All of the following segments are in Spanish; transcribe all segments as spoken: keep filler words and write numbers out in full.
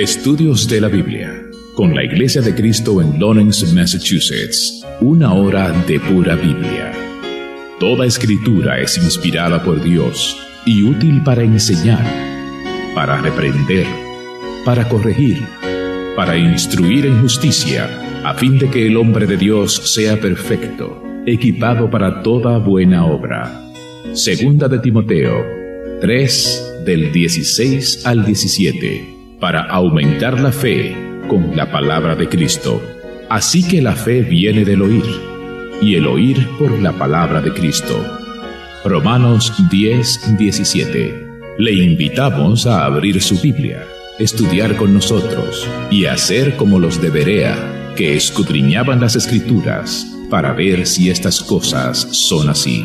Estudios de la Biblia, con la Iglesia de Cristo en Lawrence, Massachusetts. Una hora de pura Biblia. Toda escritura es inspirada por Dios y útil para enseñar, para reprender, para corregir, para instruir en justicia, a fin de que el hombre de Dios sea perfecto, equipado para toda buena obra. Segunda de Timoteo tres, del dieciséis al diecisiete, para aumentar la fe con la palabra de Cristo. Así que la fe viene del oír, y el oír por la palabra de Cristo. Romanos diez, diecisiete. Le invitamos a abrir su Biblia, estudiar con nosotros y hacer como los de Berea, que escudriñaban las Escrituras para ver si estas cosas son así.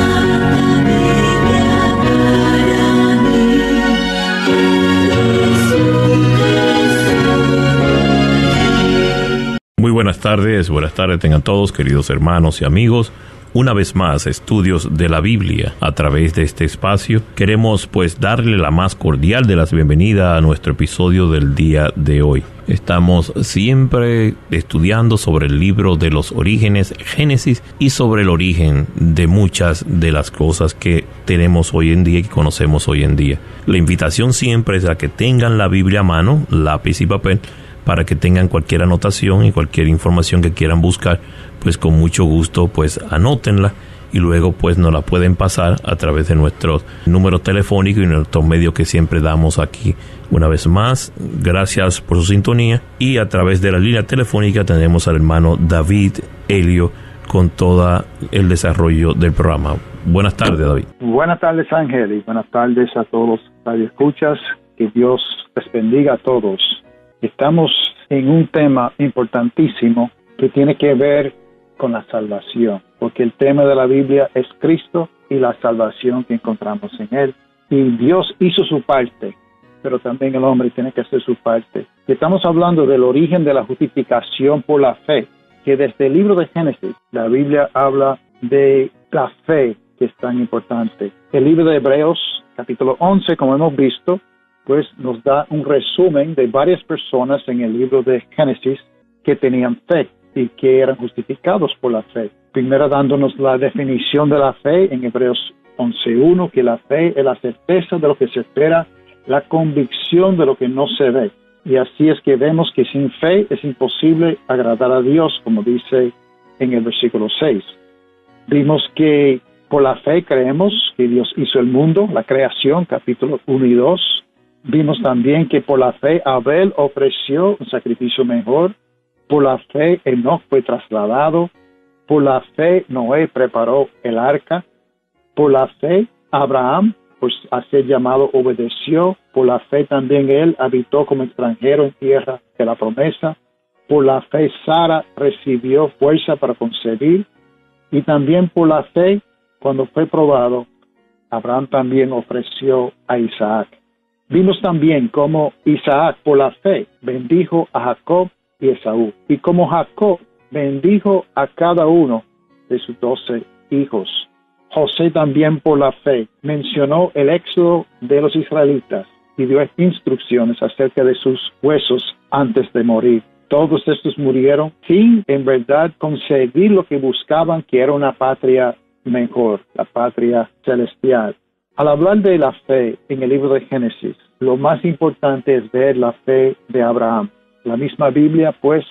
Muy buenas tardes, buenas tardes tengan todos, queridos hermanos y amigos. Una vez más, estudios de la Biblia a través de este espacio. Queremos pues darle la más cordial de las bienvenidas a nuestro episodio del día de hoy. Estamos siempre estudiando sobre el libro de los orígenes, Génesis, y sobre el origen de muchas de las cosas que tenemos hoy en día y que conocemos hoy en día. La invitación siempre es a que tengan la Biblia a mano, lápiz y papel, para que tengan cualquier anotación y cualquier información que quieran buscar, pues con mucho gusto pues anótenla y luego pues nos la pueden pasar a través de nuestro número telefónico y nuestro medio que siempre damos aquí. Una vez más, gracias por su sintonía, y a través de la línea telefónica tenemos al hermano David Helio con todo el desarrollo del programa. Buenas tardes, David. Buenas tardes, Ángel, y buenas tardes a todos los radioescuchas. Que Dios les bendiga a todos. Estamos en un tema importantísimo que tiene que ver con la salvación, porque el tema de la Biblia es Cristo y la salvación que encontramos en Él. Y Dios hizo su parte, pero también el hombre tiene que hacer su parte. Estamos hablando del origen de la justificación por la fe, que desde el libro de Génesis, la Biblia habla de la fe, que es tan importante. El libro de Hebreos, capítulo once, como hemos visto, pues nos da un resumen de varias personas en el libro de Génesis que tenían fe y que eran justificados por la fe. Primero dándonos la definición de la fe en Hebreos once uno, que la fe es la certeza de lo que se espera, la convicción de lo que no se ve. Y así es que vemos que sin fe es imposible agradar a Dios, como dice en el versículo seis. Vimos que por la fe creemos que Dios hizo el mundo, la creación, capítulos uno y dos. Vimos también que por la fe Abel ofreció un sacrificio mejor. Por la fe Enoc fue trasladado. Por la fe Noé preparó el arca. Por la fe Abraham, pues a ser llamado, obedeció. Por la fe también él habitó como extranjero en tierra de la promesa. Por la fe Sara recibió fuerza para concebir. Y también por la fe, cuando fue probado, Abraham también ofreció a Isaac. Vimos también cómo Isaac, por la fe, bendijo a Jacob y Esaú, y cómo Jacob bendijo a cada uno de sus doce hijos. José también, por la fe, mencionó el éxodo de los israelitas y dio instrucciones acerca de sus huesos antes de morir. Todos estos murieron sin, en verdad, conseguir lo que buscaban, que era una patria mejor, la patria celestial. Al hablar de la fe en el libro de Génesis, lo más importante es ver la fe de Abraham. La misma Biblia, pues,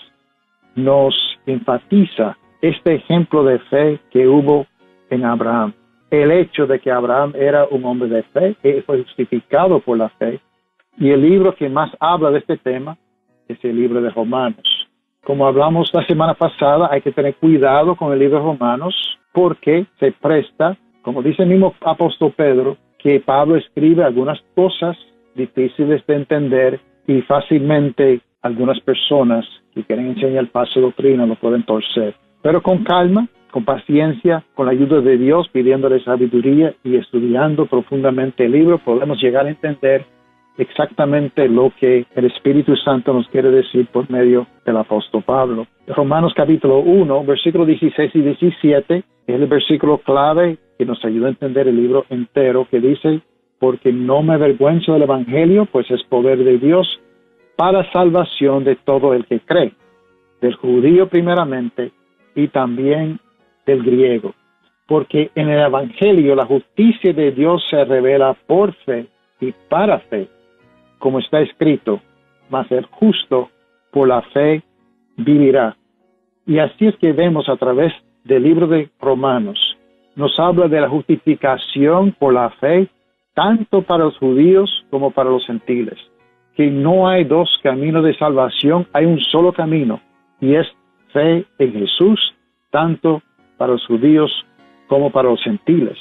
nos enfatiza este ejemplo de fe que hubo en Abraham. El hecho de que Abraham era un hombre de fe, que fue justificado por la fe. Y el libro que más habla de este tema es el libro de Romanos. Como hablamos la semana pasada, hay que tener cuidado con el libro de Romanos porque se presta, como dice el mismo apóstol Pedro, que Pablo escribe algunas cosas difíciles de entender y fácilmente algunas personas que quieren enseñar falsa doctrina lo pueden torcer. Pero con calma, con paciencia, con la ayuda de Dios, pidiéndole sabiduría y estudiando profundamente el libro, podemos llegar a entender exactamente lo que el Espíritu Santo nos quiere decir por medio del apóstol Pablo. Romanos capítulo uno, versículos dieciséis y diecisiete, es el versículo clave que nos ayuda a entender el libro entero, que dice: porque no me avergüenzo del Evangelio, pues es poder de Dios para salvación de todo el que cree, del judío primeramente y también del griego. Porque en el Evangelio la justicia de Dios se revela por fe y para fe, como está escrito, mas el justo por la fe vivirá. Y así es que vemos a través del libro de Romanos, nos habla de la justificación por la fe, tanto para los judíos como para los gentiles, que no hay dos caminos de salvación, hay un solo camino, y es fe en Jesús, tanto para los judíos como para los gentiles.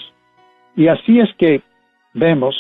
Y así es que vemos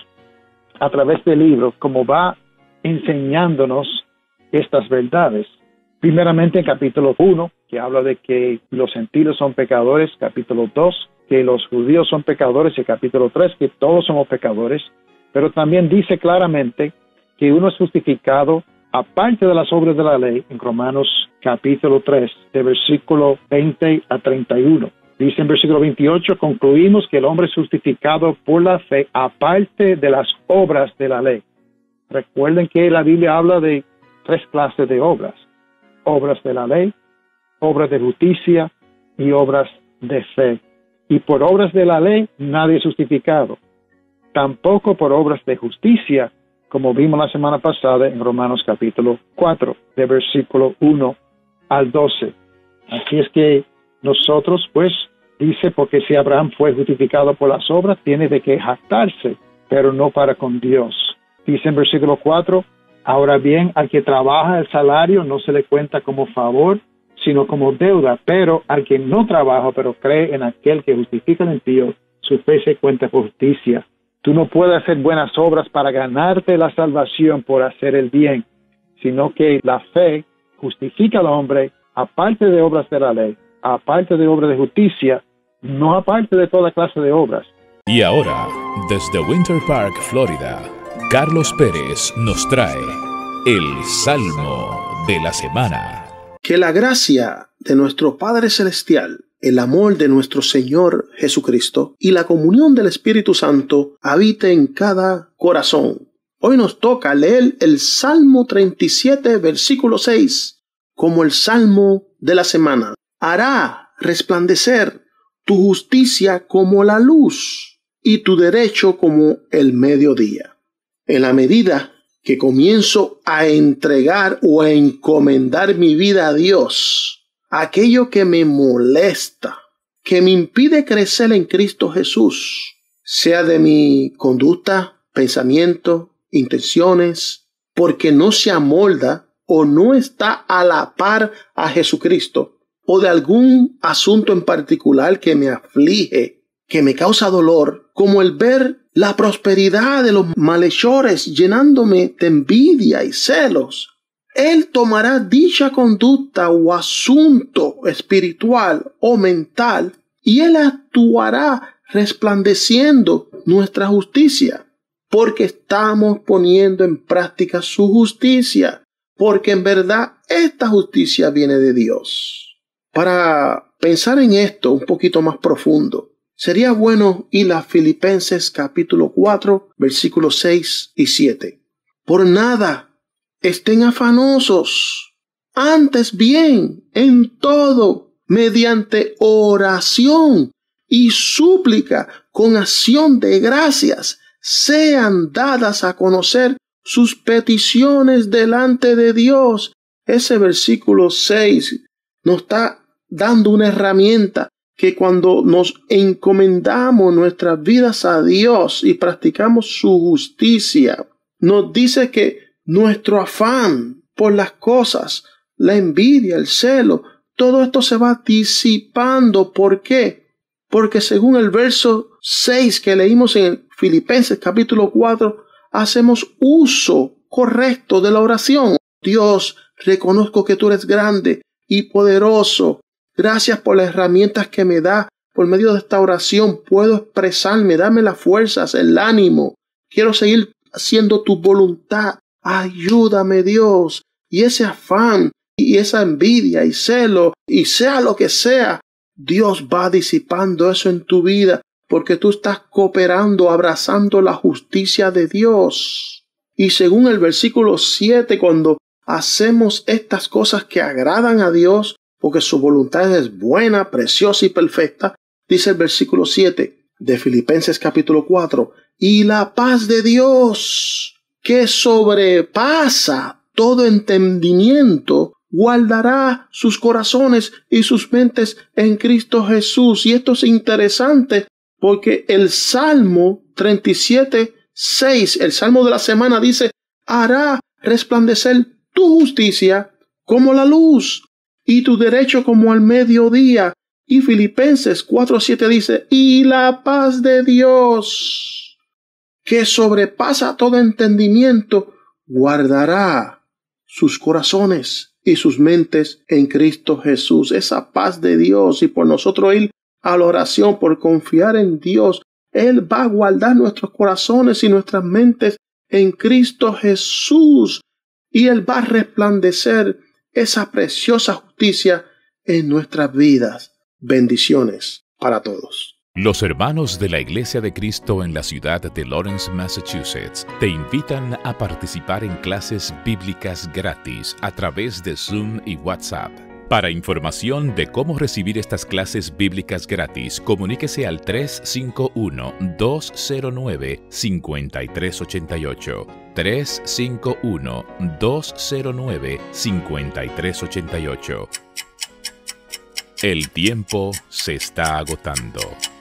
a través del libro cómo va enseñándonos estas verdades. Primeramente en capítulo uno, que habla de que los gentiles son pecadores, capítulo dos, que los judíos son pecadores, y capítulo tres, que todos somos pecadores, pero también dice claramente que uno es justificado aparte de las obras de la ley, en Romanos capítulo tres, de versículo veinte a treinta y uno. Dice en versículo veintiocho, concluimos que el hombre es justificado por la fe aparte de las obras de la ley. Recuerden que la Biblia habla de tres clases de obras: obras de la ley, obras de justicia y obras de fe. Y por obras de la ley nadie es justificado, tampoco por obras de justicia, como vimos la semana pasada en Romanos capítulo cuatro, de versículo uno al doce. Así es que nosotros, pues, dice, porque si Abraham fue justificado por las obras, tiene de qué jactarse, pero no para con Dios. Dice en versículo cuatro, ahora bien, al que trabaja el salario no se le cuenta como favor, sino como deuda, pero al que no trabaja, pero cree en aquel que justifica al impío, su fe se cuenta por justicia. Tú no puedes hacer buenas obras para ganarte la salvación por hacer el bien, sino que la fe justifica al hombre aparte de obras de la ley, aparte de obras de justicia, no aparte de toda clase de obras. Y ahora, desde Winter Park, Florida, Carlos Pérez nos trae el Salmo de la Semana. Que la gracia de nuestro Padre Celestial, el amor de nuestro Señor Jesucristo y la comunión del Espíritu Santo habite en cada corazón. Hoy nos toca leer el Salmo treinta y siete, versículo seis, como el Salmo de la Semana. Hará resplandecer tu justicia como la luz y tu derecho como el mediodía. En la medida que comienzo a entregar o a encomendar mi vida a Dios, aquello que me molesta, que me impide crecer en Cristo Jesús, sea de mi conducta, pensamiento, intenciones, porque no se amolda o no está a la par a Jesucristo, o de algún asunto en particular que me aflige, que me causa dolor, como el ver la prosperidad de los malhechores llenándome de envidia y celos, Él tomará dicha conducta o asunto espiritual o mental y Él actuará resplandeciendo nuestra justicia, porque estamos poniendo en práctica su justicia, porque en verdad esta justicia viene de Dios. Para pensar en esto un poquito más profundo, sería bueno ir a Filipenses capítulo cuatro, versículos seis y siete. Por nada estén afanosos, antes bien, en todo, mediante oración y súplica con acción de gracias, sean dadas a conocer sus peticiones delante de Dios. Ese versículo seis nos está dando una herramienta que cuando nos encomendamos nuestras vidas a Dios y practicamos su justicia, nos dice que nuestro afán por las cosas, la envidia, el celo, todo esto se va disipando. ¿Por qué? Porque según el verso seis que leímos en Filipenses capítulo cuatro, hacemos uso correcto de la oración. Dios, reconozco que tú eres grande y poderoso. Gracias por las herramientas que me da. Por medio de esta oración puedo expresarme, dame las fuerzas, el ánimo. Quiero seguir haciendo tu voluntad. Ayúdame, Dios. Y ese afán y esa envidia y celo y sea lo que sea, Dios va disipando eso en tu vida porque tú estás cooperando, abrazando la justicia de Dios. Y según el versículo siete, cuando hacemos estas cosas que agradan a Dios, porque su voluntad es buena, preciosa y perfecta, dice el versículo siete de Filipenses capítulo cuatro, y la paz de Dios, que sobrepasa todo entendimiento, guardará sus corazones y sus mentes en Cristo Jesús. Y esto es interesante porque el Salmo treinta y siete, seis, el Salmo de la semana dice, hará resplandecer tu justicia como la luz y tu derecho como al mediodía. Y Filipenses cuatro siete dice, y la paz de Dios, que sobrepasa todo entendimiento, guardará sus corazones y sus mentes en Cristo Jesús. Esa paz de Dios, y por nosotros ir a la oración, por confiar en Dios, Él va a guardar nuestros corazones y nuestras mentes en Cristo Jesús, y Él va a resplandecer esa preciosa justicia en nuestras vidas. Bendiciones para todos. Los hermanos de la Iglesia de Cristo en la ciudad de Lawrence, Massachusetts, te invitan a participar en clases bíblicas gratis a través de Zoom y WhatsApp. Para información de cómo recibir estas clases bíblicas gratis, comuníquese al tres cinco uno, dos cero nueve, cinco tres ocho ocho. tres cinco uno, dos cero nueve, cinco tres ocho ocho. El tiempo se está agotando.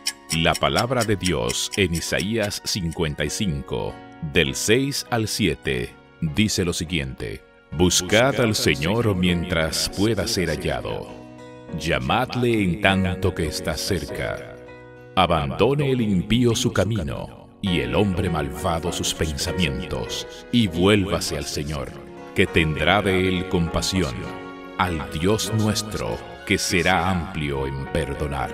La palabra de Dios en Isaías cincuenta y cinco, del seis al siete, dice lo siguiente: Buscad al Señor mientras pueda ser hallado. Llamadle en tanto que está cerca. Abandone el impío su camino y el hombre malvado sus pensamientos, y vuélvase al Señor, que tendrá de él compasión, al Dios nuestro, que será amplio en perdonar.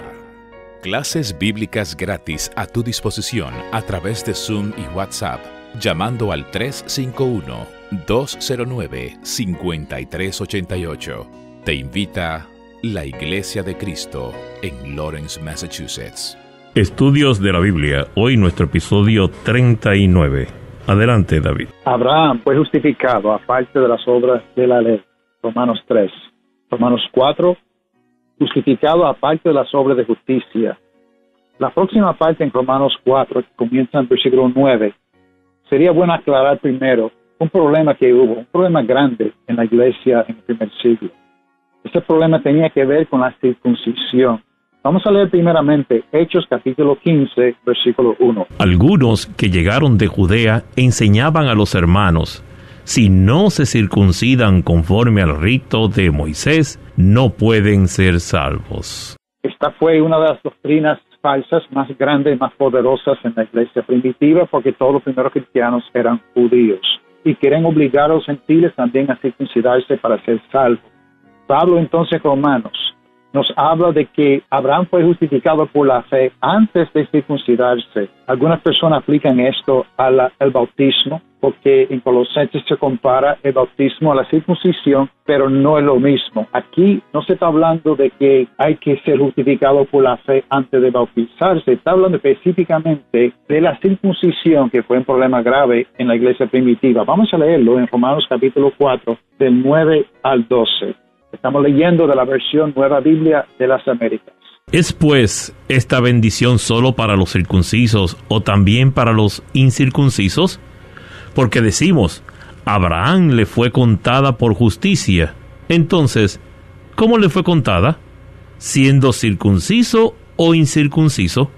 Clases bíblicas gratis a tu disposición a través de Zoom y WhatsApp, llamando al tres cinco uno, dos cero nueve, cinco tres ocho ocho. Te invita la Iglesia de Cristo en Lawrence, Massachusetts. Estudios de la Biblia, hoy nuestro episodio treinta y nueve. Adelante, David. Abraham fue justificado aparte de las obras de la ley. Romanos tres. Romanos cuatro. Justificado aparte de las obras de justicia. La próxima parte en Romanos cuatro, que comienza en versículo nueve, sería bueno aclarar primero un problema que hubo, un problema grande en la iglesia en el primer siglo. Ese problema tenía que ver con la circuncisión. Vamos a leer primeramente Hechos capítulo quince, versículo uno. Algunos que llegaron de Judea enseñaban a los hermanos: si no se circuncidan conforme al rito de Moisés, no pueden ser salvos. Esta fue una de las doctrinas falsas más grandes y más poderosas en la iglesia primitiva, porque todos los primeros cristianos eran judíos y quieren obligar a los gentiles también a circuncidarse para ser salvos. Pablo entonces, Romanos, nos habla de que Abraham fue justificado por la fe antes de circuncidarse. Algunas personas aplican esto al, al bautismo, porque en Colosenses se compara el bautismo a la circuncisión, pero no es lo mismo. Aquí no se está hablando de que hay que ser justificado por la fe antes de bautizarse. Está hablando específicamente de la circuncisión, que fue un problema grave en la iglesia primitiva. Vamos a leerlo en Romanos capítulo cuatro, del nueve al doce. Estamos leyendo de la versión Nueva Biblia de las Américas. ¿Es pues esta bendición solo para los circuncisos o también para los incircuncisos? Porque decimos, Abraham le fue contada por justicia. Entonces, ¿cómo le fue contada? ¿Siendo circunciso o incircunciso?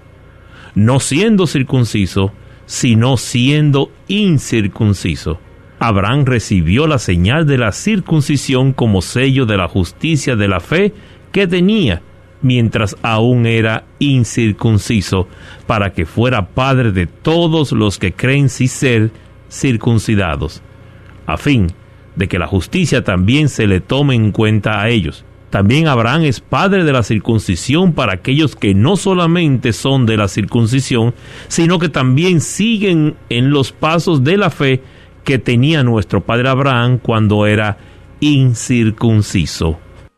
No siendo circunciso, sino siendo incircunciso. Abraham recibió la señal de la circuncisión como sello de la justicia de la fe que tenía, mientras aún era incircunciso, para que fuera padre de todos los que creen sin ser circuncidados, a fin de que la justicia también se le tome en cuenta a ellos. También Abraham es padre de la circuncisión para aquellos que no solamente son de la circuncisión, sino que también siguen en los pasos de la fe que tenía nuestro padre Abraham cuando era incircunciso.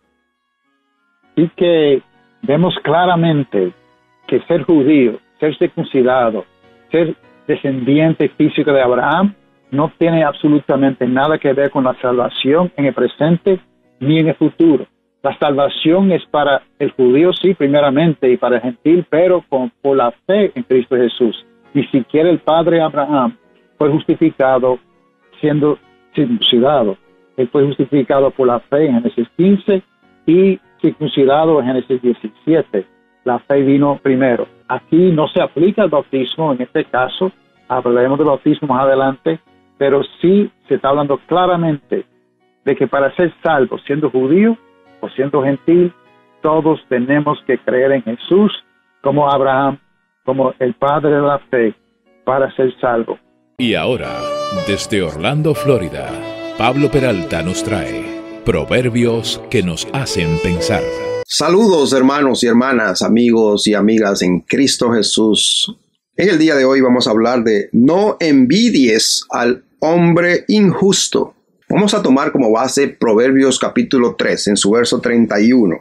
Y que vemos claramente que ser judío, ser circuncidado, ser descendiente físico de Abraham, no tiene absolutamente nada que ver con la salvación en el presente ni en el futuro. La salvación es para el judío, sí, primeramente, y para el gentil, pero con, por la fe en Cristo Jesús. Ni siquiera el padre Abraham fue justificado siendo circuncidado. Él fue justificado por la fe en Génesis quince y circuncidado en Génesis diecisiete. La fe vino primero. Aquí no se aplica el bautismo en este caso. Hablaremos del bautismo más adelante, pero sí se está hablando claramente de que para ser salvo, siendo judío o siendo gentil, todos tenemos que creer en Jesús como Abraham, como el padre de la fe, para ser salvo. Y ahora, desde Orlando, Florida, Pablo Peralta nos trae Proverbios que nos hacen pensar. Saludos, hermanos y hermanas, amigos y amigas en Cristo Jesús. En el día de hoy vamos a hablar de no envidies al hombre injusto. Vamos a tomar como base Proverbios capítulo tres en su verso treinta y uno.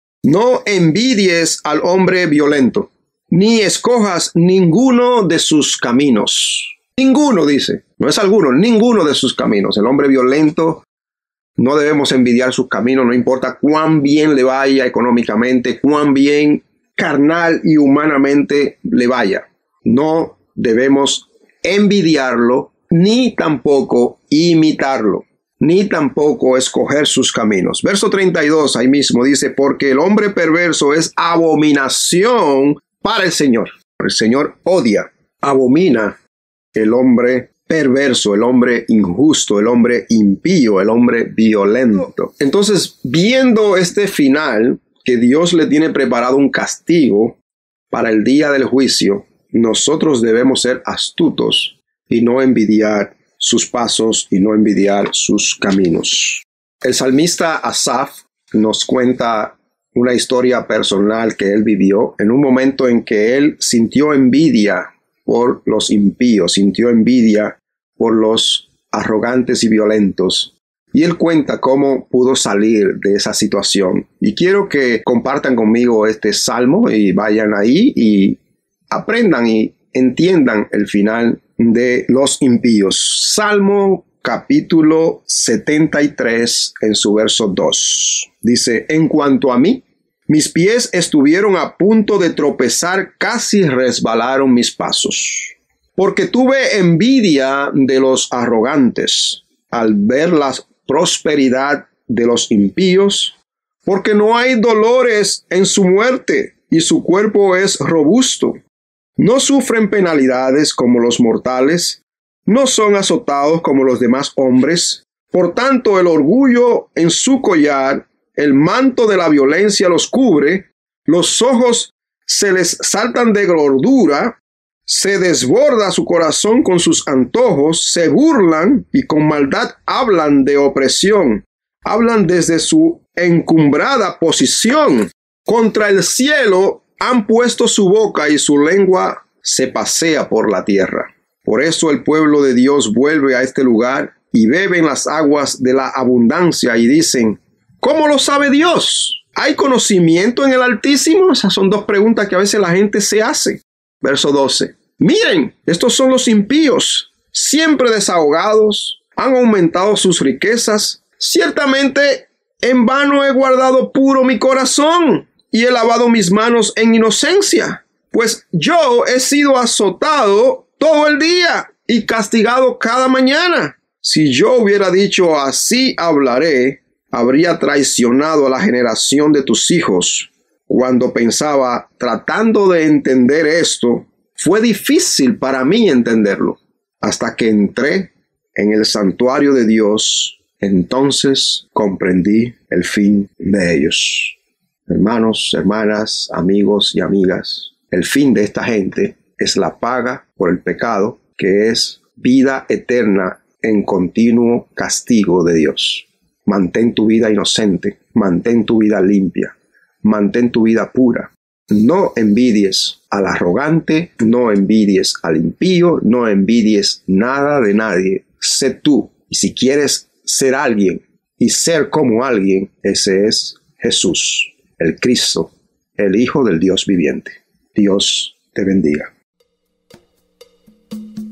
No envidies al hombre violento, ni escojas ninguno de sus caminos. Ninguno, dice, no es alguno, ninguno de sus caminos. El hombre violento, no debemos envidiar sus caminos, no importa cuán bien le vaya económicamente, cuán bien carnal y humanamente le vaya. No debemos envidiarlo, ni tampoco imitarlo, ni tampoco escoger sus caminos. Verso treinta y dos, ahí mismo dice, porque el hombre perverso es abominación para el Señor. El Señor odia, abomina el hombre perverso, el hombre injusto, el hombre impío, el hombre violento. Entonces, viendo este final, que Dios le tiene preparado un castigo para el día del juicio, nosotros debemos ser astutos y no envidiar sus pasos y no envidiar sus caminos. El salmista Asaf nos cuenta una historia personal que él vivió en un momento en que él sintió envidia por los impíos, sintió envidia por los arrogantes y violentos. Y él cuenta cómo pudo salir de esa situación. Y quiero que compartan conmigo este salmo y vayan ahí y aprendan y entiendan el final de los impíos. Salmo capítulo setenta y tres en su verso dos. Dice, en cuanto a mí, mis pies estuvieron a punto de tropezar, casi resbalaron mis pasos. Porque tuve envidia de los arrogantes al ver la prosperidad de los impíos, porque no hay dolores en su muerte y su cuerpo es robusto. No sufren penalidades como los mortales, no son azotados como los demás hombres. Por tanto, el orgullo en su collar, el manto de la violencia los cubre, los ojos se les saltan de gordura, se desborda su corazón con sus antojos, se burlan y con maldad hablan de opresión, hablan desde su encumbrada posición. Contra el cielo han puesto su boca y su lengua se pasea por la tierra. Por eso el pueblo de Dios vuelve a este lugar y beben las aguas de la abundancia y dicen, ¿cómo lo sabe Dios? ¿Hay conocimiento en el Altísimo? Esas son dos preguntas que a veces la gente se hace. Verso doce. Miren, estos son los impíos, siempre desahogados, han aumentado sus riquezas. Ciertamente, en vano he guardado puro mi corazón y he lavado mis manos en inocencia, pues yo he sido azotado todo el día y castigado cada mañana. Si yo hubiera dicho así hablaré, habría traicionado a la generación de tus hijos. Cuando pensaba tratando de entender esto, fue difícil para mí entenderlo. Hasta que entré en el santuario de Dios, entonces comprendí el fin de ellos. Hermanos, hermanas, amigos y amigas, el fin de esta gente es la paga por el pecado, que es vida eterna en continuo castigo de Dios. Mantén tu vida inocente, mantén tu vida limpia, mantén tu vida pura. No envidies al arrogante, no envidies al impío, no envidies nada de nadie. Sé tú. Y si quieres ser alguien y ser como alguien, ese es Jesús, el Cristo, el Hijo del Dios viviente. Dios te bendiga.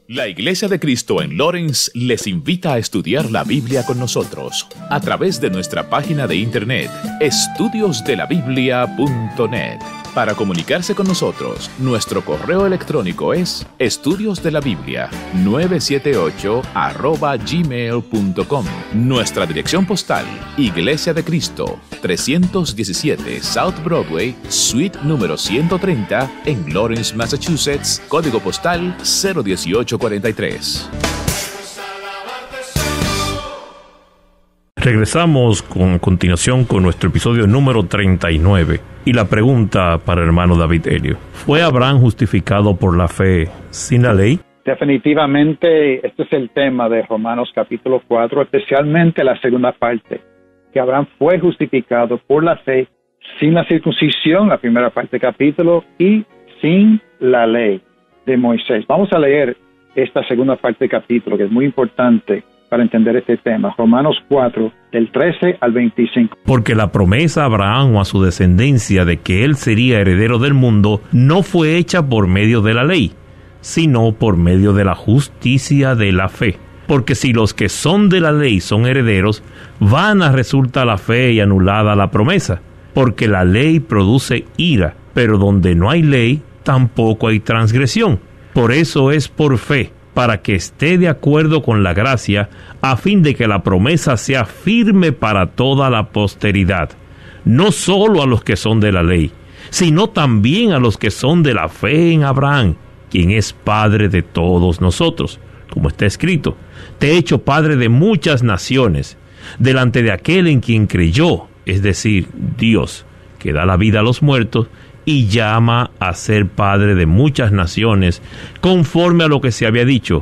La Iglesia de Cristo en Lawrence les invita a estudiar la Biblia con nosotros a través de nuestra página de internet estudios de la biblia punto net. Para comunicarse con nosotros, nuestro correo electrónico es estudiosdelabiblia nueve siete ocho arroba gmail punto com. Nuestra dirección postal, Iglesia de Cristo, trescientos diecisiete South Broadway, suite número ciento treinta, en Lawrence, Massachusetts, código postal cero dieciocho cuarenta y tres. Regresamos con continuación con nuestro episodio número treinta y nueve. Y la pregunta para el hermano David Helio: ¿fue Abraham justificado por la fe sin la ley? Definitivamente, este es el tema de Romanos capítulo cuatro, especialmente la segunda parte, que Abraham fue justificado por la fe sin la circuncisión, la primera parte del capítulo, y sin la ley de Moisés. Vamos a leer esta segunda parte del capítulo, que es muy importante para entender este tema. Romanos cuatro, del trece al veinticinco. Porque la promesa a Abraham o a su descendencia de que él sería heredero del mundo no fue hecha por medio de la ley, sino por medio de la justicia de la fe. Porque si los que son de la ley son herederos, vana resulta la fe y anulada la promesa. Porque la ley produce ira, pero donde no hay ley, tampoco hay transgresión. Por eso es por fe, para que esté de acuerdo con la gracia, a fin de que la promesa sea firme para toda la posteridad, no solo a los que son de la ley, sino también a los que son de la fe en Abraham, quien es Padre de todos nosotros, como está escrito: te he hecho Padre de muchas naciones, delante de aquel en quien creyó, es decir, Dios, que da la vida a los muertos, y llama a ser padre de muchas naciones, conforme a lo que se había dicho: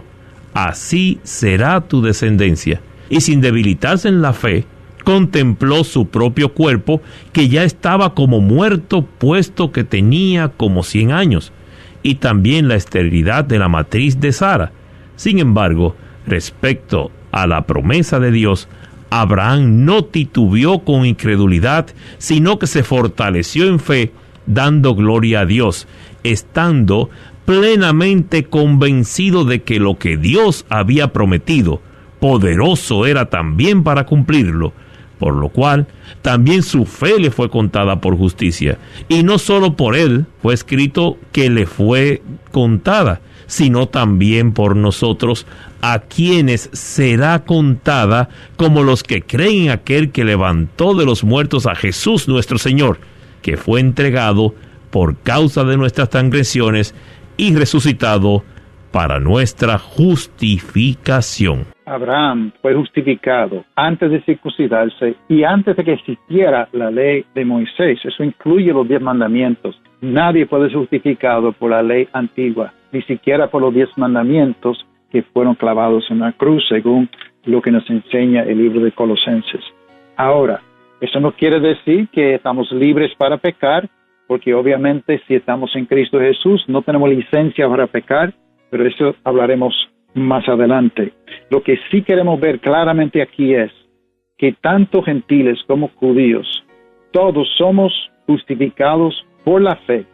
así será tu descendencia. Y sin debilitarse en la fe, contempló su propio cuerpo, que ya estaba como muerto, puesto que tenía como cien años, y también la esterilidad de la matriz de Sara. Sin embargo, respecto a la promesa de Dios, Abraham no titubeó con incredulidad, sino que se fortaleció en fe, dando gloria a Dios, estando plenamente convencido de que lo que Dios había prometido, poderoso era también para cumplirlo, por lo cual también su fe le fue contada por justicia. Y no solo por él fue escrito que le fue contada, sino también por nosotros, a quienes será contada como los que creen en aquel que levantó de los muertos a Jesús nuestro Señor, que fue entregado por causa de nuestras transgresiones y resucitado para nuestra justificación. Abraham fue justificado antes de circuncidarse y antes de que existiera la ley de Moisés. Eso incluye los diez mandamientos. Nadie puede ser justificado por la ley antigua, ni siquiera por los diez mandamientos que fueron clavados en la cruz, según lo que nos enseña el libro de Colosenses. Ahora, eso no quiere decir que estamos libres para pecar, porque obviamente si estamos en Cristo Jesús no tenemos licencia para pecar, pero eso hablaremos más adelante. Lo que sí queremos ver claramente aquí es que tanto gentiles como judíos, todos somos justificados por la fe,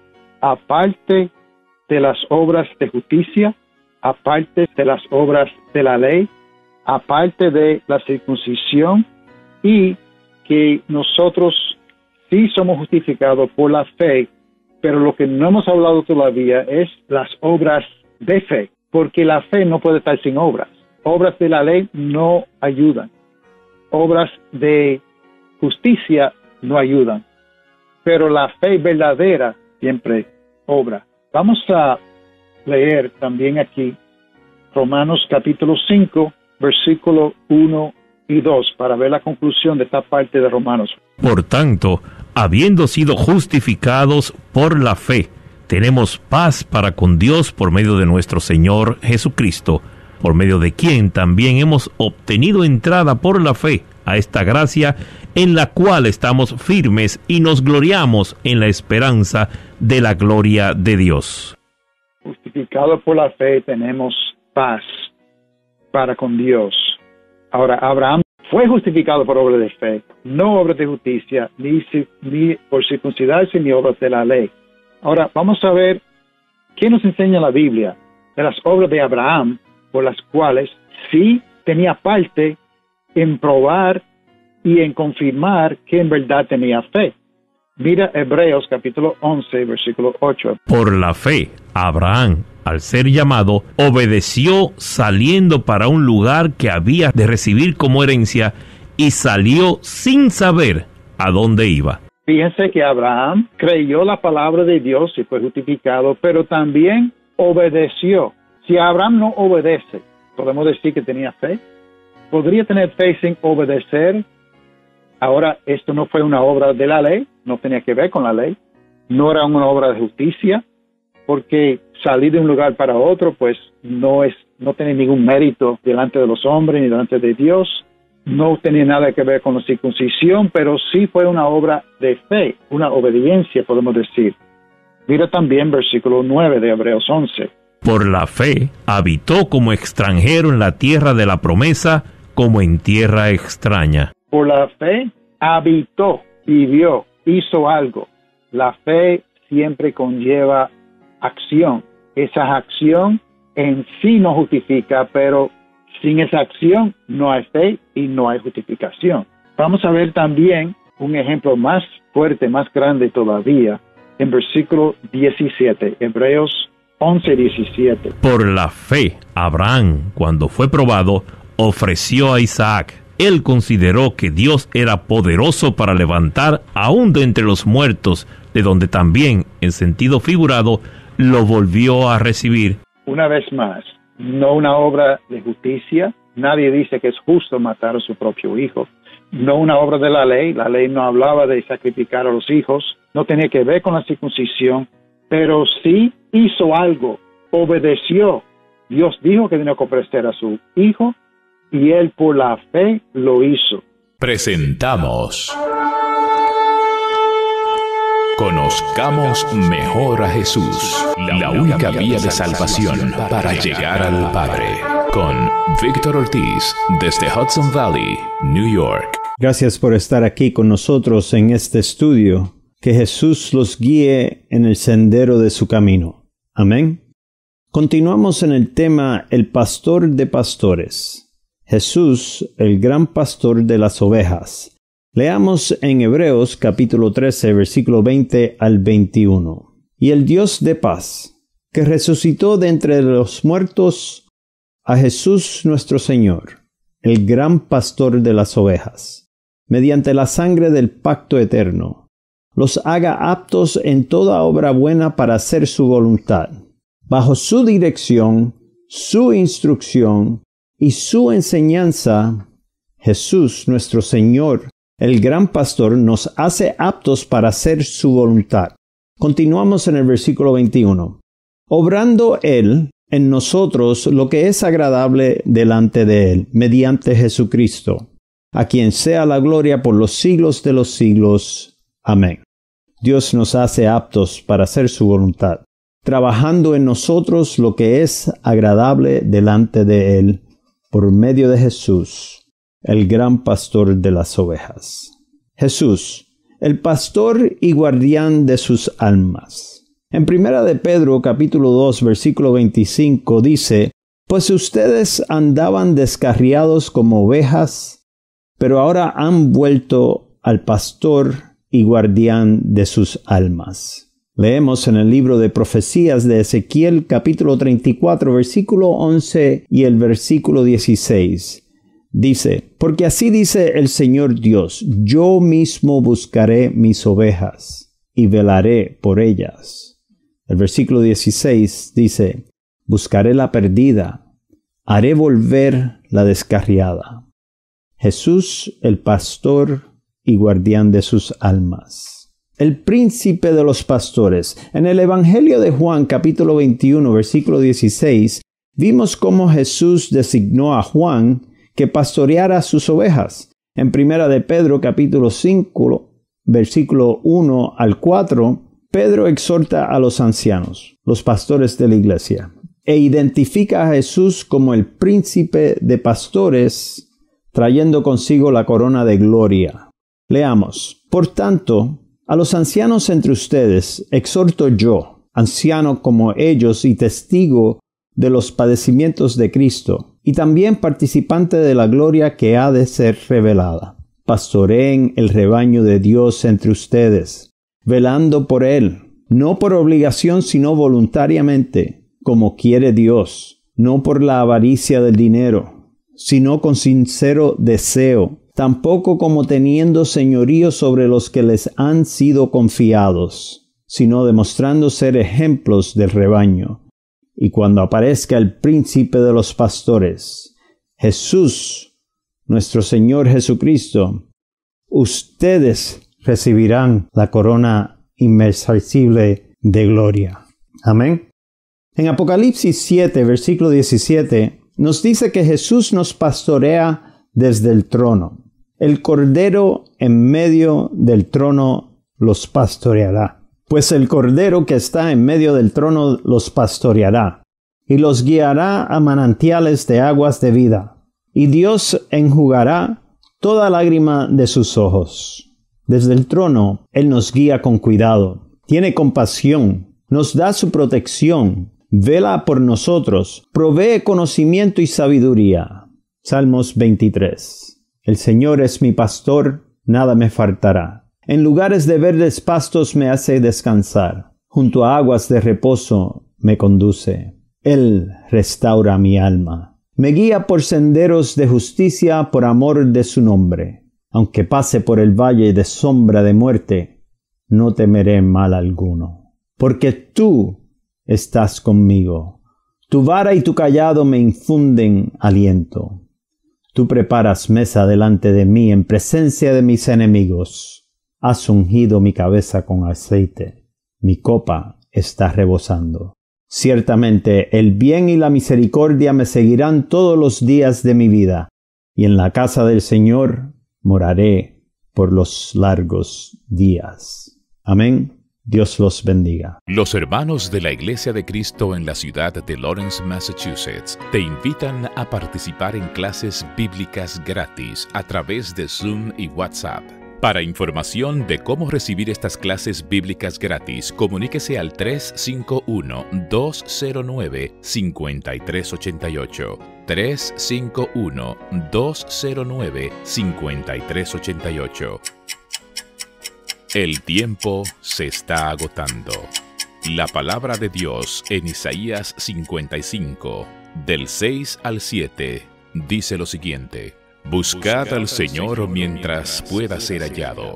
aparte de las obras de justicia, aparte de las obras de la ley, aparte de la circuncisión, y que nosotros sí somos justificados por la fe, pero lo que no hemos hablado todavía es las obras de fe, porque la fe no puede estar sin obras. Obras de la ley no ayudan. Obras de justicia no ayudan. Pero la fe verdadera siempre obra. Vamos a leer también aquí Romanos capítulo cinco, versículo uno y dos, para ver la conclusión de esta parte de Romanos. Por tanto, habiendo sido justificados por la fe, tenemos paz para con Dios por medio de nuestro Señor Jesucristo, por medio de quien también hemos obtenido entrada por la fe a esta gracia en la cual estamos firmes y nos gloriamos en la esperanza de la gloria de Dios. Justificados por la fe tenemos paz para con Dios. Ahora, Abraham fue justificado por obras de fe, no obras de justicia, ni, ni por circuncidarse, ni obras de la ley. Ahora, vamos a ver qué nos enseña la Biblia de las obras de Abraham, por las cuales sí tenía parte en probar y en confirmar que en verdad tenía fe. Mira Hebreos capítulo once, versículo ocho. Por la fe, Abraham, al ser llamado, obedeció saliendo para un lugar que había de recibir como herencia y salió sin saber a dónde iba. Fíjense que Abraham creyó la palabra de Dios y fue justificado, pero también obedeció. Si Abraham no obedece, ¿podemos decir que tenía fe? ¿Podría tener fe sin obedecer? Ahora, esto no fue una obra de la ley, no tenía que ver con la ley, no era una obra de justicia, porque salir de un lugar para otro, pues no es, no tiene ningún mérito delante de los hombres ni delante de Dios. No tenía nada que ver con la circuncisión, pero sí fue una obra de fe, una obediencia, podemos decir. Mira también versículo nueve de Hebreos once. Por la fe, habitó como extranjero en la tierra de la promesa, como en tierra extraña. Por la fe, habitó, vivió, hizo algo. La fe siempre conlleva acción. Esa acción en sí no justifica, pero sin esa acción no hay fe y no hay justificación. Vamos a ver también un ejemplo más fuerte, más grande todavía, en versículo diecisiete, Hebreos once, diecisiete. Por la fe, Abraham, cuando fue probado, ofreció a Isaac. Él consideró que Dios era poderoso para levantar aún de entre los muertos, de donde también, en sentido figurado, lo volvió a recibir. Una vez más, no una obra de justicia. Nadie dice que es justo matar a su propio hijo. No una obra de la ley. La ley no hablaba de sacrificar a los hijos. No tenía que ver con la circuncisión. Pero sí hizo algo. Obedeció. Dios dijo que tenía que ofrecer a su hijo y él por la fe lo hizo. Presentamos Conozcamos mejor a Jesús, la única vía de salvación para llegar al Padre. Con Víctor Ortiz, desde Hudson Valley, New York. Gracias por estar aquí con nosotros en este estudio. Que Jesús los guíe en el sendero de su camino. Amén. Continuamos en el tema El pastor de pastores. Jesús, el gran pastor de las ovejas. Leamos en Hebreos capítulo trece, versículo veinte al veintiuno. Y el Dios de paz, que resucitó de entre los muertos a Jesús nuestro Señor, el gran pastor de las ovejas, mediante la sangre del pacto eterno, los haga aptos en toda obra buena para hacer su voluntad, bajo su dirección, su instrucción y su enseñanza. Jesús nuestro Señor, el gran pastor, nos hace aptos para hacer su voluntad. Continuamos en el versículo veintiuno. Obrando Él en nosotros lo que es agradable delante de Él, mediante Jesucristo, a quien sea la gloria por los siglos de los siglos. Amén. Dios nos hace aptos para hacer su voluntad, trabajando en nosotros lo que es agradable delante de Él, por medio de Jesús, el gran pastor de las ovejas. Jesús, el pastor y guardián de sus almas. En primera de Pedro, capítulo dos, versículo veinticinco, dice, pues ustedes andaban descarriados como ovejas, pero ahora han vuelto al pastor y guardián de sus almas. Leemos en el libro de profecías de Ezequiel, capítulo treinta y cuatro, versículo once y el versículo dieciséis. Dice, porque así dice el Señor Dios, yo mismo buscaré mis ovejas y velaré por ellas. El versículo dieciséis dice, buscaré la perdida, haré volver la descarriada. Jesús, el pastor y guardián de sus almas. El príncipe de los pastores. En el Evangelio de Juan, capítulo veintiuno, versículo dieciséis, vimos cómo Jesús designó a Juan que pastoreara sus ovejas. En primera de Pedro, capítulo cinco, versículo uno al cuatro, Pedro exhorta a los ancianos, los pastores de la iglesia, e identifica a Jesús como el príncipe de pastores, trayendo consigo la corona de gloria. Leamos, por tanto, a los ancianos entre ustedes exhorto yo, anciano como ellos y testigo de los padecimientos de Cristo y también participante de la gloria que ha de ser revelada. Pastoreen el rebaño de Dios entre ustedes, velando por él, no por obligación sino voluntariamente, como quiere Dios, no por la avaricia del dinero, sino con sincero deseo, tampoco como teniendo señorío sobre los que les han sido confiados, sino demostrando ser ejemplos del rebaño. Y cuando aparezca el príncipe de los pastores, Jesús, nuestro Señor Jesucristo, ustedes recibirán la corona inmersible de gloria. Amén. En Apocalipsis siete, versículo diecisiete, nos dice que Jesús nos pastorea desde el trono. El Cordero en medio del trono los pastoreará. Pues el Cordero que está en medio del trono los pastoreará, y los guiará a manantiales de aguas de vida, y Dios enjugará toda lágrima de sus ojos. Desde el trono, Él nos guía con cuidado, tiene compasión, nos da su protección, vela por nosotros, provee conocimiento y sabiduría. Salmos veintitrés. El Señor es mi pastor, nada me faltará. En lugares de verdes pastos me hace descansar. Junto a aguas de reposo me conduce. Él restaura mi alma. Me guía por senderos de justicia por amor de su nombre. Aunque pase por el valle de sombra de muerte, no temeré mal alguno. Porque tú estás conmigo. Tu vara y tu cayado me infunden aliento. Tú preparas mesa delante de mí en presencia de mis enemigos. Has ungido mi cabeza con aceite, mi copa está rebosando. Ciertamente el bien y la misericordia me seguirán todos los días de mi vida, y en la casa del Señor moraré por los largos días. Amén. Dios los bendiga. Los hermanos de la Iglesia de Cristo en la ciudad de Lawrence, Massachusetts, te invitan a participar en clases bíblicas gratis a través de Zoom y WhatsApp. Para información de cómo recibir estas clases bíblicas gratis, comuníquese al tres cinco uno, dos cero nueve, cinco tres ocho ocho. tres cinco uno, dos cero nueve, cinco tres ocho ocho. El tiempo se está agotando. La palabra de Dios en Isaías cincuenta y cinco, del seis al siete, dice lo siguiente: Buscad al Señor mientras pueda ser hallado.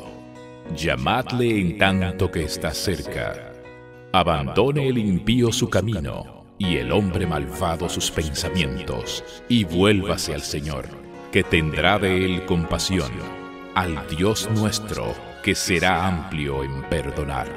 Llamadle en tanto que está cerca. Abandone el impío su camino, y el hombre malvado sus pensamientos, y vuélvase al Señor, que tendrá de él compasión, al Dios nuestro, que será amplio en perdonar.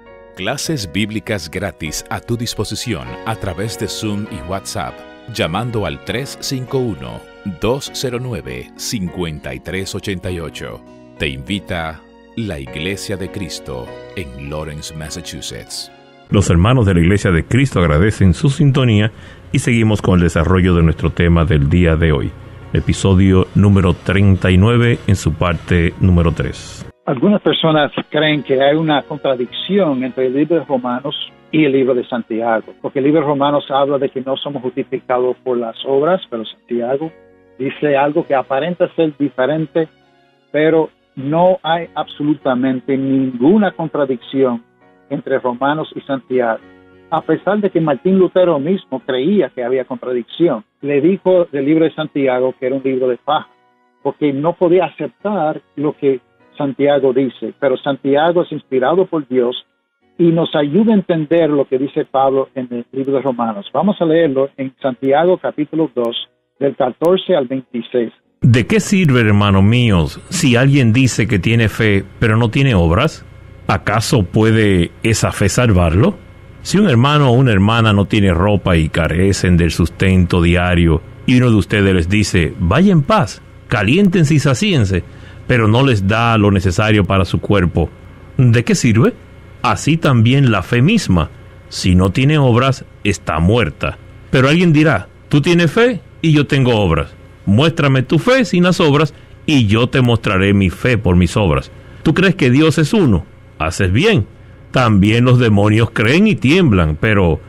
Clases bíblicas gratis a tu disposición a través de Zoom y WhatsApp, llamando al tres cinco uno, dos cero nueve, cinco tres ocho ocho. Te invita la Iglesia de Cristo en Lawrence, Massachusetts. Los hermanos de la Iglesia de Cristo agradecen su sintonía y seguimos con el desarrollo de nuestro tema del día de hoy, episodio número treinta y nueve en su parte número tres. Algunas personas creen que hay una contradicción entre el libro de Romanos y el libro de Santiago, porque el libro de Romanos habla de que no somos justificados por las obras, pero Santiago dice algo que aparenta ser diferente, pero no hay absolutamente ninguna contradicción entre Romanos y Santiago. A pesar de que Martín Lutero mismo creía que había contradicción, le dijo del libro de Santiago que era un libro de paja, porque no podía aceptar lo que Santiago dice, pero Santiago es inspirado por Dios y nos ayuda a entender lo que dice Pablo en el libro de Romanos. Vamos a leerlo en Santiago capítulo dos, del catorce al veintiséis. ¿De qué sirve, hermanos míos, si alguien dice que tiene fe, pero no tiene obras? ¿Acaso puede esa fe salvarlo? Si un hermano o una hermana no tiene ropa y carecen del sustento diario, y uno de ustedes les dice, vaya en paz, caliéntense y sacíense, pero no les da lo necesario para su cuerpo, ¿de qué sirve? Así también la fe misma, si no tiene obras, está muerta. Pero alguien dirá, tú tienes fe y yo tengo obras. Muéstrame tu fe sin las obras y yo te mostraré mi fe por mis obras. ¿Tú crees que Dios es uno? Haces bien. También los demonios creen y tiemblan, pero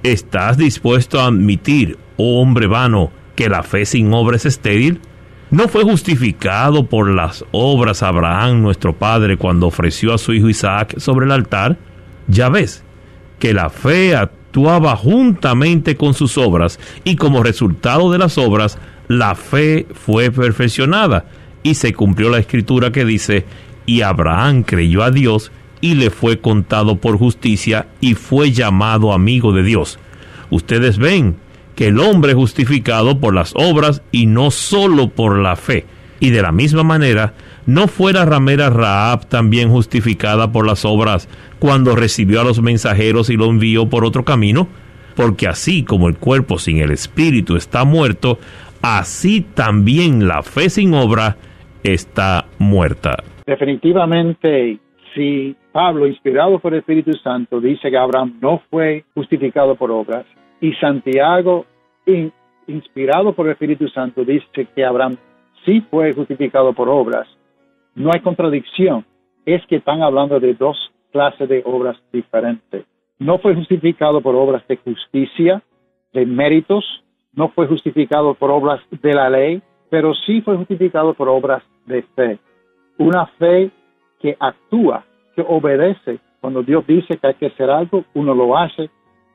¿Estás dispuesto a admitir, oh hombre vano, que la fe sin obra es estéril? ¿No fue justificado por las obras Abraham, nuestro padre, cuando ofreció a su hijo Isaac sobre el altar? Ya ves que la fe actuaba juntamente con sus obras, y como resultado de las obras, la fe fue perfeccionada, y se cumplió la escritura que dice: y Abraham creyó a Dios, y le fue contado por justicia, y fue llamado amigo de Dios. Ustedes ven que el hombre es justificado por las obras y no solo por la fe. Y de la misma manera, ¿no fue la ramera Rahab también justificada por las obras cuando recibió a los mensajeros y lo envió por otro camino? Porque así como el cuerpo sin el espíritu está muerto, así también la fe sin obra está muerta. Definitivamente, si Pablo, inspirado por el Espíritu Santo, dice que Abraham no fue justificado por obras, y Santiago, in, inspirado por el Espíritu Santo, dice que Abraham sí fue justificado por obras, no hay contradicción. Es que están hablando de dos clases de obras diferentes. No fue justificado por obras de justicia, de méritos, no fue justificado por obras de la ley, pero sí fue justificado por obras de fe. Una fe que actúa, que obedece. Cuando Dios dice que hay que hacer algo, uno lo hace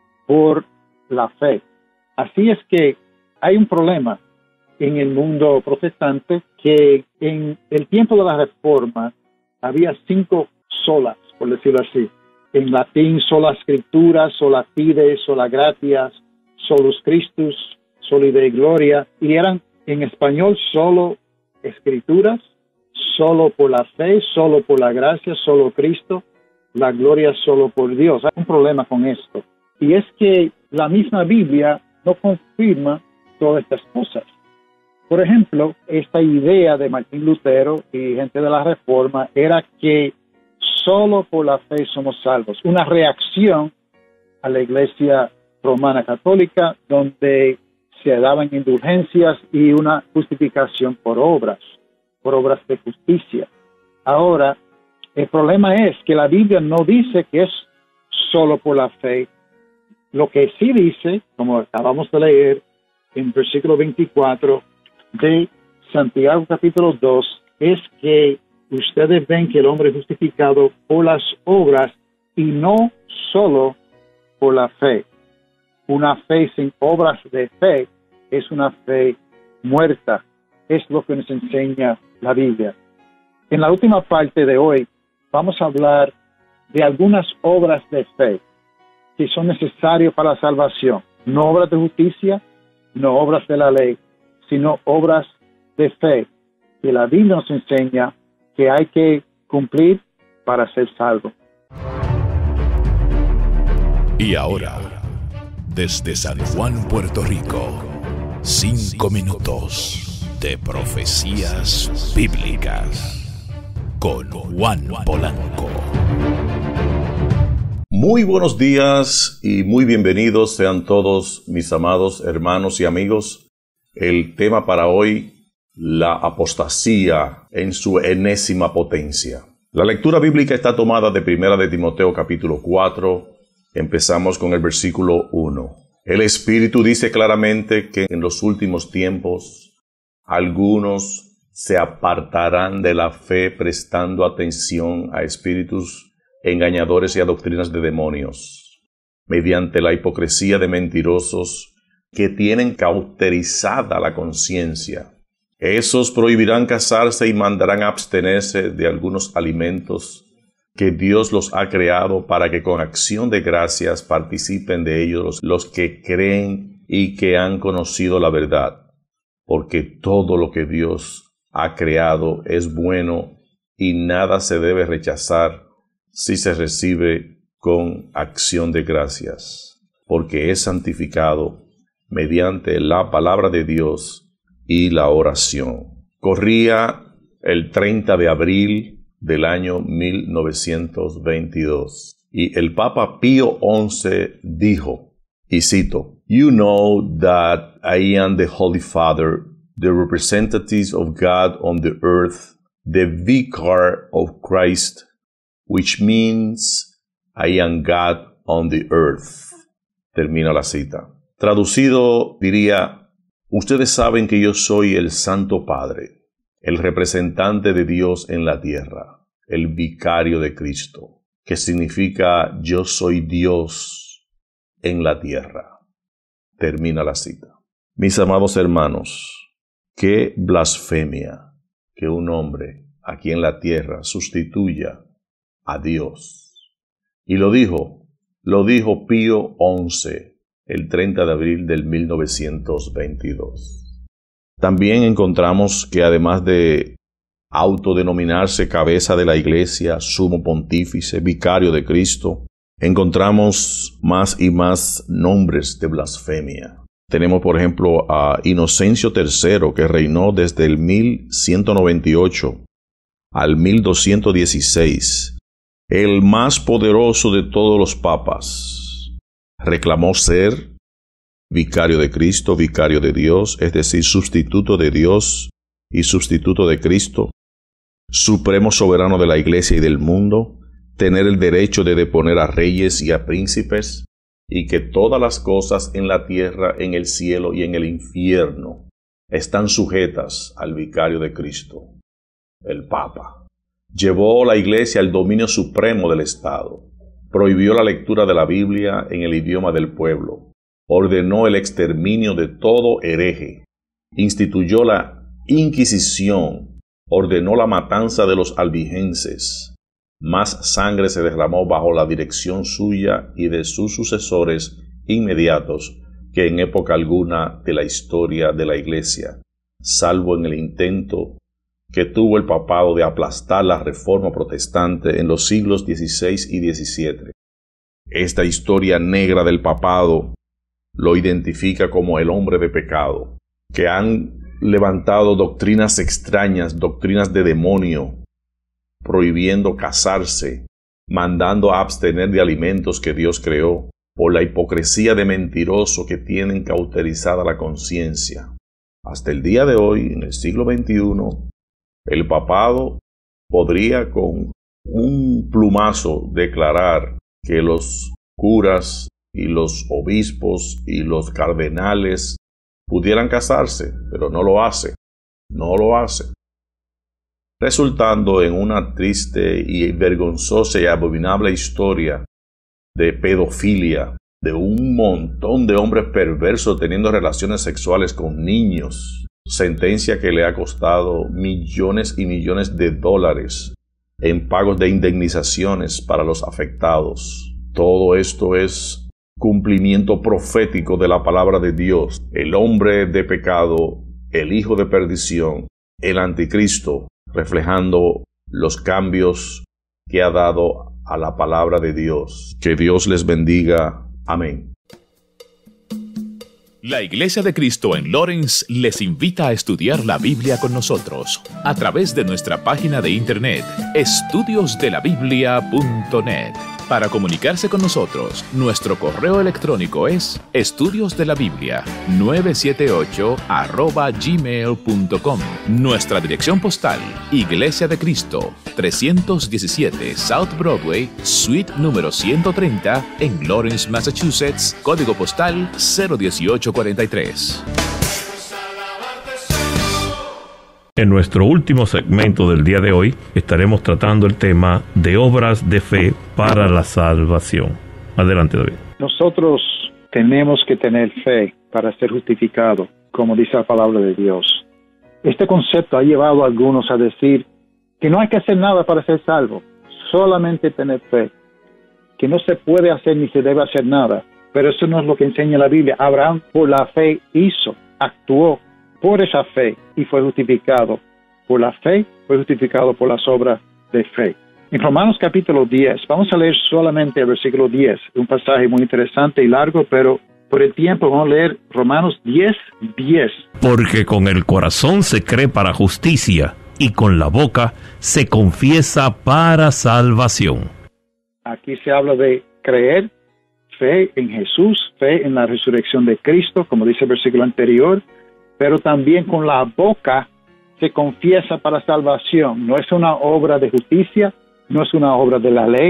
por la fe. Así es que hay un problema en el mundo protestante, que en el tiempo de la Reforma había cinco solas, por decirlo así. En latín, sola scriptura, sola fide, sola gratias, solus Christus, soli Dei gloria, y eran en español solo escrituras, solo por la fe, solo por la gracia, solo Cristo, la gloria solo por Dios. Hay un problema con esto, y es que la misma Biblia no confirma todas estas cosas. Por ejemplo, esta idea de Martín Lutero y gente de la Reforma era que solo por la fe somos salvos, una reacción a la Iglesia Romana Católica, donde se daban indulgencias y una justificación por obras, por obras de justicia. Ahora, el problema es que la Biblia no dice que es solo por la fe. Lo que sí dice, como acabamos de leer en versículo veinticuatro de Santiago capítulo dos, es que ustedes ven que el hombre es justificado por las obras y no solo por la fe. Una fe sin obras de fe es una fe muerta. Es lo que nos enseña la Biblia. En la última parte de hoy vamos a hablar de algunas obras de fe que son necesarias para la salvación. No obras de justicia, no obras de la ley, sino obras de fe que la Biblia nos enseña que hay que cumplir para ser salvo. Y ahora, desde San Juan, Puerto Rico, cinco minutos de profecías bíblicas con Juan Polanco. Muy buenos días y muy bienvenidos sean todos mis amados hermanos y amigos. El tema para hoy, la apostasía en su enésima potencia. La lectura bíblica está tomada de Primera de Timoteo capítulo cuatro. Empezamos con el versículo uno. El Espíritu dice claramente que en los últimos tiempos algunos se apartarán de la fe prestando atención a espíritus engañadores y a doctrinas de demonios, mediante la hipocresía de mentirosos que tienen cauterizada la conciencia. Esos prohibirán casarse y mandarán abstenerse de algunos alimentos que Dios los ha creado para que con acción de gracias participen de ellos los, los que creen y que han conocido la verdad, porque todo lo que Dios ha creado es bueno y nada se debe rechazar si se recibe con acción de gracias, porque es santificado mediante la palabra de Dios y la oración. Corría el treinta de abril del año mil novecientos veintidós y el Papa Pío once dijo, y cito, "You know that I am the Holy Father, the representatives of God on the earth, the vicar of Christ, which means I am God on the earth." Termina la cita. Traducido diría, ustedes saben que yo soy el Santo Padre, el representante de Dios en la tierra, el vicario de Cristo, que significa yo soy Dios en la tierra. Termina la cita. Mis amados hermanos, qué blasfemia que un hombre aquí en la tierra sustituya a Dios. Y lo dijo, lo dijo Pío once, el treinta de abril del mil novecientos veintidós. También encontramos que además de autodenominarse cabeza de la Iglesia, sumo pontífice, vicario de Cristo, encontramos más y más nombres de blasfemia. Tenemos, por ejemplo, a Inocencio tercero, que reinó desde el mil ciento noventa y ocho al mil doscientos dieciséis, el más poderoso de todos los papas. Reclamó ser vicario de Cristo, vicario de Dios, es decir, sustituto de Dios y sustituto de Cristo, supremo soberano de la Iglesia y del mundo, tener el derecho de deponer a reyes y a príncipes, y que todas las cosas en la tierra, en el cielo y en el infierno están sujetas al vicario de Cristo, el Papa. Llevó la Iglesia al dominio supremo del Estado, prohibió la lectura de la Biblia en el idioma del pueblo, ordenó el exterminio de todo hereje, instituyó la Inquisición, ordenó la matanza de los albigenses. Más sangre se derramó bajo la dirección suya y de sus sucesores inmediatos que en época alguna de la historia de la Iglesia, salvo en el intento que tuvo el papado de aplastar la reforma protestante en los siglos dieciséis y diecisiete. Esta historia negra del papado lo identifica como el hombre de pecado, que han levantado doctrinas extrañas, doctrinas de demonio, prohibiendo casarse, mandando a abstener de alimentos que Dios creó, por la hipocresía de mentiroso que tienen cauterizada la conciencia. Hasta el día de hoy, en el siglo veintiuno, el papado podría con un plumazo declarar que los curas y los obispos y los cardenales pudieran casarse, pero no lo hace, no lo hace. Resultando en una triste y vergonzosa y abominable historia de pedofilia, de un montón de hombres perversos teniendo relaciones sexuales con niños, sentencia que le ha costado millones y millones de dólares en pagos de indemnizaciones para los afectados. Todo esto es cumplimiento profético de la palabra de Dios. El hombre de pecado, el hijo de perdición, el anticristo, reflejando los cambios que ha dado a la palabra de Dios. Que Dios les bendiga. Amén. La Iglesia de Cristo en Lawrence les invita a estudiar la Biblia con nosotros a través de nuestra página de internet estudios de la biblia punto net. Para comunicarse con nosotros, nuestro correo electrónico es estudiosdelabiblia novecientos setenta y ocho arroba gmail punto com. Nuestra dirección postal, Iglesia de Cristo, trescientos diecisiete South Broadway, suite número ciento treinta, en Lawrence, Massachusetts, código postal cero dieciocho cuarenta y tres. En nuestro último segmento del día de hoy estaremos tratando el tema de obras de fe para la salvación. Adelante, David. Nosotros tenemos que tener fe para ser justificados, como dice la palabra de Dios. Este concepto ha llevado a algunos a decir que no hay que hacer nada para ser salvo, solamente tener fe, que no se puede hacer ni se debe hacer nada. Pero eso no es lo que enseña la Biblia. Abraham por la fe hizo, actuó por esa fe y fue justificado por la fe, fue justificado por las obras de fe. En Romanos capítulo diez, vamos a leer solamente el versículo diez, un pasaje muy interesante y largo, pero por el tiempo vamos a leer Romanos diez, diez. Porque con el corazón se cree para justicia y con la boca se confiesa para salvación. Aquí se habla de creer, fe en Jesús, fe en la resurrección de Cristo, como dice el versículo anterior, pero también con la boca se confiesa para salvación. No es una obra de justicia, no es una obra de la ley,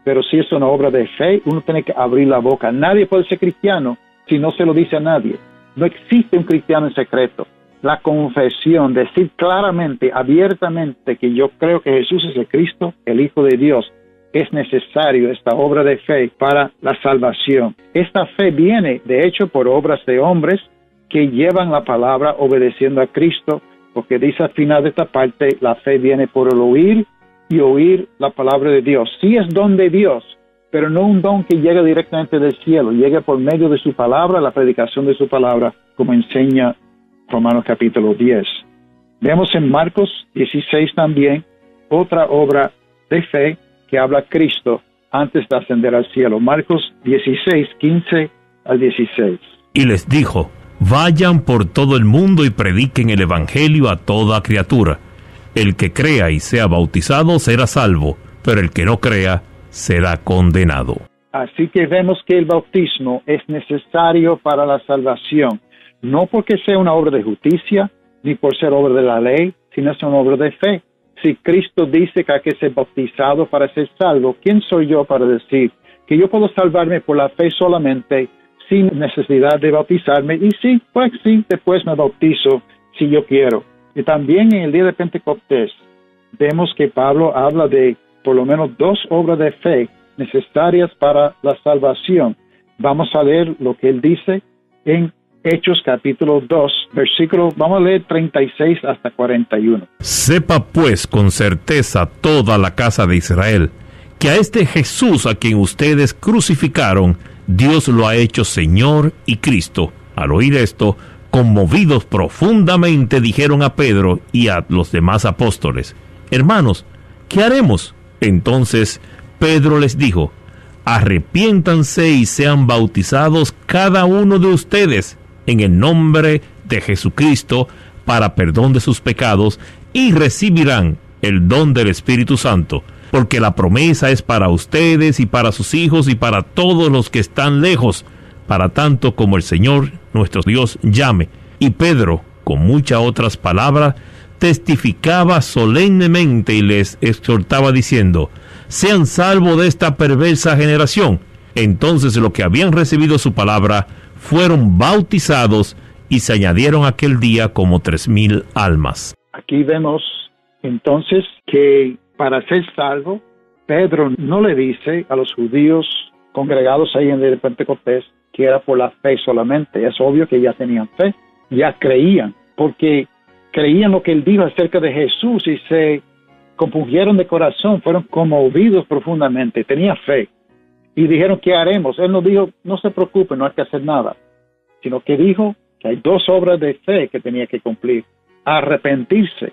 pero si es una obra de fe, uno tiene que abrir la boca. Nadie puede ser cristiano si no se lo dice a nadie. No existe un cristiano en secreto. La confesión, decir claramente, abiertamente que yo creo que Jesús es el Cristo, el Hijo de Dios, es necesario esta obra de fe para la salvación. Esta fe viene, de hecho, por obras de hombres que llevan la palabra obedeciendo a Cristo, porque dice al final de esta parte, la fe viene por el oír y oír la palabra de Dios. Sí es don de Dios, pero no un don que llega directamente del cielo, llega por medio de su palabra, la predicación de su palabra, como enseña Romanos capítulo diez. Vemos en Marcos dieciséis también otra obra de fe que habla Cristo antes de ascender al cielo. Marcos dieciséis, quince al dieciséis. Y les dijo: vayan por todo el mundo y prediquen el evangelio a toda criatura. El que crea y sea bautizado será salvo, pero el que no crea será condenado. Así que vemos que el bautismo es necesario para la salvación, no porque sea una obra de justicia, ni por ser obra de la ley, sino es una obra de fe. Si Cristo dice que hay que ser bautizado para ser salvo, ¿quién soy yo para decir que yo puedo salvarme por la fe solamente, sin necesidad de bautizarme? Y sí, pues sí, después me bautizo si yo quiero. Y también en el día de Pentecostés vemos que Pablo habla de por lo menos dos obras de fe necesarias para la salvación. Vamos a leer lo que él dice en Hechos capítulo dos, versículo, vamos a leer treinta y seis hasta cuarenta y uno. Sepa pues con certeza toda la casa de Israel, que a este Jesús a quien ustedes crucificaron, Dios lo ha hecho Señor y Cristo. Al oír esto, conmovidos profundamente, dijeron a Pedro y a los demás apóstoles: hermanos, ¿qué haremos? Entonces Pedro les dijo: arrepiéntanse y sean bautizados cada uno de ustedes en el nombre de Jesucristo para perdón de sus pecados, y recibirán el don del Espíritu Santo, porque la promesa es para ustedes y para sus hijos y para todos los que están lejos, para tanto como el Señor nuestro Dios llame. Y Pedro, con muchas otras palabras, testificaba solemnemente y les exhortaba diciendo: sean salvos de esta perversa generación. Entonces los que habían recibido su palabra fueron bautizados, y se añadieron aquel día como tres mil almas. Aquí vemos entonces que para ser salvo, Pedro no le dice a los judíos congregados ahí en el Pentecostés que era por la fe solamente. Es obvio que ya tenían fe, ya creían, porque creían lo que él dijo acerca de Jesús y se compungieron de corazón, fueron conmovidos profundamente, tenían fe. Y dijeron: ¿qué haremos? Él no dijo: no se preocupen, no hay que hacer nada. Sino que dijo que hay dos obras de fe que tenía que cumplir: arrepentirse,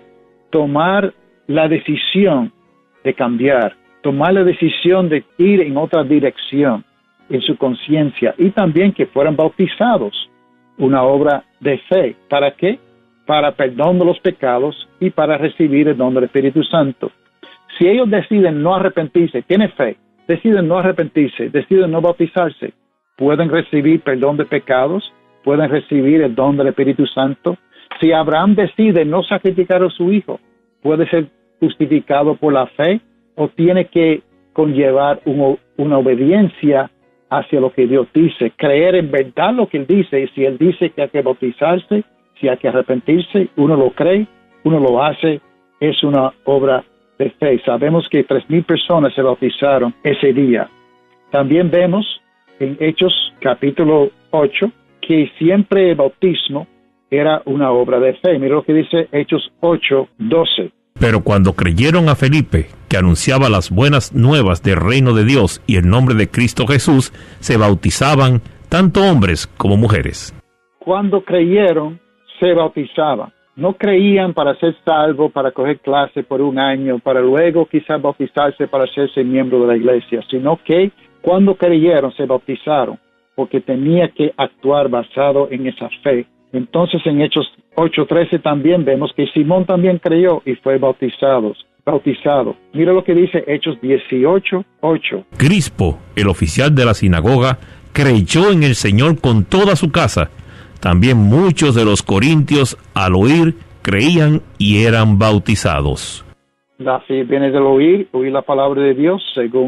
tomar la decisión de cambiar, tomar la decisión de ir en otra dirección en su conciencia, y también que fueran bautizados, una obra de fe. ¿Para qué? Para perdón de los pecados y para recibir el don del Espíritu Santo. Si ellos deciden no arrepentirse, tienen fe, deciden no arrepentirse, deciden no bautizarse, pueden recibir perdón de pecados, pueden recibir el don del Espíritu Santo. Si Abraham decide no sacrificar a su hijo, puede ser justificado por la fe, o tiene que conllevar un, una obediencia hacia lo que Dios dice, creer en verdad lo que Él dice. Y si Él dice que hay que bautizarse, si hay que arrepentirse, uno lo cree, uno lo hace, es una obra de fe. Sabemos que tres mil personas se bautizaron ese día. También vemos en Hechos capítulo ocho que siempre el bautismo era una obra de fe. Mira lo que dice Hechos ocho, doce. Pero cuando creyeron a Felipe, que anunciaba las buenas nuevas del reino de Dios y el nombre de Cristo Jesús, se bautizaban tanto hombres como mujeres. Cuando creyeron, se bautizaban. No creían para ser salvos, para coger clase por un año, para luego quizás bautizarse para hacerse miembro de la iglesia, sino que cuando creyeron, se bautizaron, porque tenía que actuar basado en esa fe. Entonces en Hechos ocho trece también vemos que Simón también creyó y fue bautizado. bautizado. Mira lo que dice Hechos dieciocho, ocho. Crispo, el oficial de la sinagoga, creyó en el Señor con toda su casa. También muchos de los corintios, al oír, creían y eran bautizados. La fe viene del oír, oír la palabra de Dios, según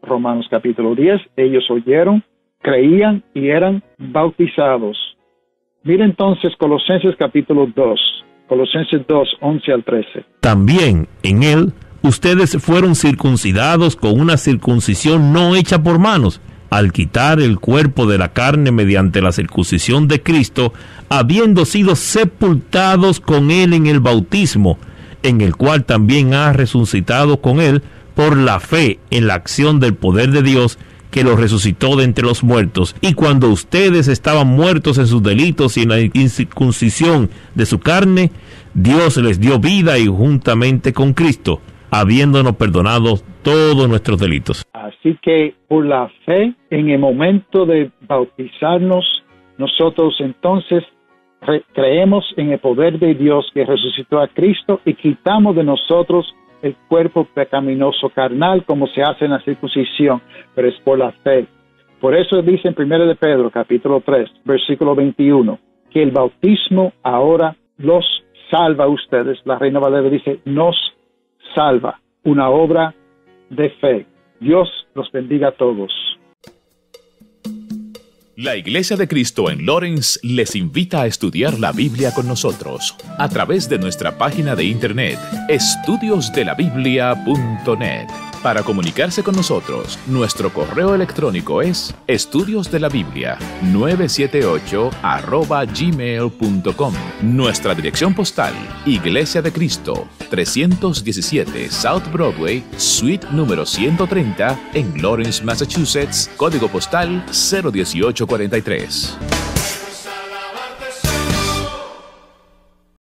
Romanos capítulo diez, ellos oyeron, creían y eran bautizados. Mira entonces Colosenses capítulo dos, Colosenses dos, once al trece. También en él ustedes fueron circuncidados con una circuncisión no hecha por manos, al quitar el cuerpo de la carne mediante la circuncisión de Cristo, habiendo sido sepultados con él en el bautismo, en el cual también ha resucitado con él por la fe en la acción del poder de Dios, que lo resucitó de entre los muertos. Y cuando ustedes estaban muertos en sus delitos y en la incircuncisión de su carne, Dios les dio vida y juntamente con Cristo, habiéndonos perdonado todos nuestros delitos. Así que por la fe, en el momento de bautizarnos, nosotros entonces re- creemos en el poder de Dios que resucitó a Cristo y quitamos de nosotros el cuerpo pecaminoso carnal, como se hace en la circuncisión, pero es por la fe. Por eso dice en primero de Pedro, capítulo tres, versículo veintiuno, que el bautismo ahora los salva a ustedes. La Reina Valera dice, nos salva, una obra de fe. Dios los bendiga a todos. La Iglesia de Cristo en Lawrence les invita a estudiar la Biblia con nosotros a través de nuestra página de internet estudios de la biblia punto net. Para comunicarse con nosotros, nuestro correo electrónico es estudiosdelabiblia nueve siete ocho arroba gmail punto com. Nuestra dirección postal, Iglesia de Cristo, trescientos diecisiete South Broadway, suite número ciento treinta, en Lawrence, Massachusetts, código postal cero dieciocho cuarenta y tres.